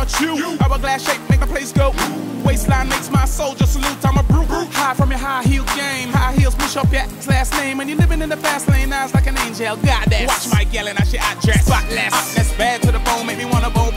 about you. Hourglass shape make my place go. Waistline makes my soldier salute. I'm a brute. High from your high heel game. High heels push up your last name. And you're living in the fast lane. Eyes like an angel. Goddess. Watch my yelling. I shit I dress. Spotless. That's bad to the bone. Make me wanna bone.